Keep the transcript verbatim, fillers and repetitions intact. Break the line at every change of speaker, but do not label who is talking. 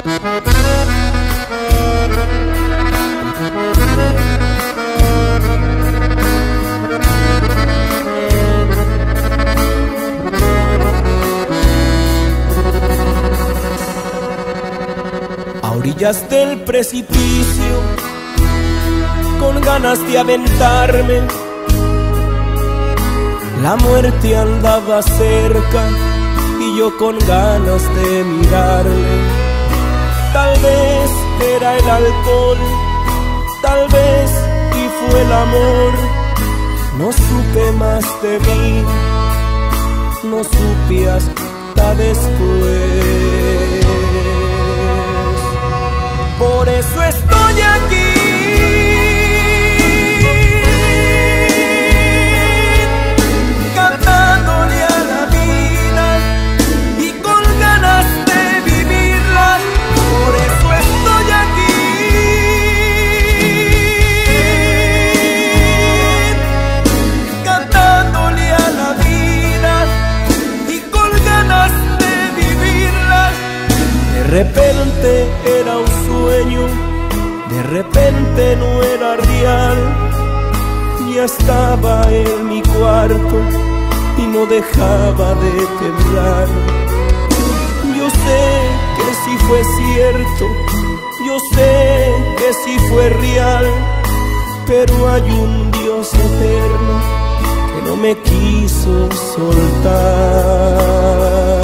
A orillas del precipicio, con ganas de aventarme, la muerte andaba cerca y yo con ganas de mirarle. Tal vez era el alcohol, tal vez y fue el amor. No supe más de mí, no supe hasta después. Por eso estoy aquí, cantándole a la vida y con ganas de vivirla. Por eso estoy aquí, cantándole a la vida y con ganas de vivirla. De repente era un sueño, de repente no era real. Ya estaba en mi cuarto y no dejaba de temblar. Yo sé que sí fue cierto, yo sé que sí fue real, pero hay un Dios eterno que no me quiso soltar.